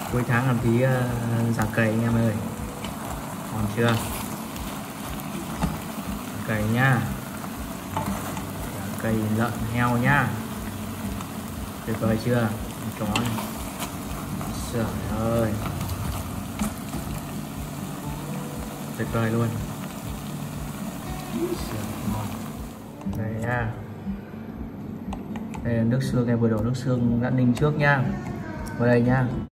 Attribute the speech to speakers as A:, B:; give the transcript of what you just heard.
A: Cuối tháng làm tí giá cày anh em ơi, còn chưa? Cày nhá, cày lợn heo nhá, tuyệt vời chưa? Chó này, trời ơi, tuyệt vời luôn. Đây nha, đây là nước xương em vừa đổ nước xương đã ninh trước nha, vào đây nha.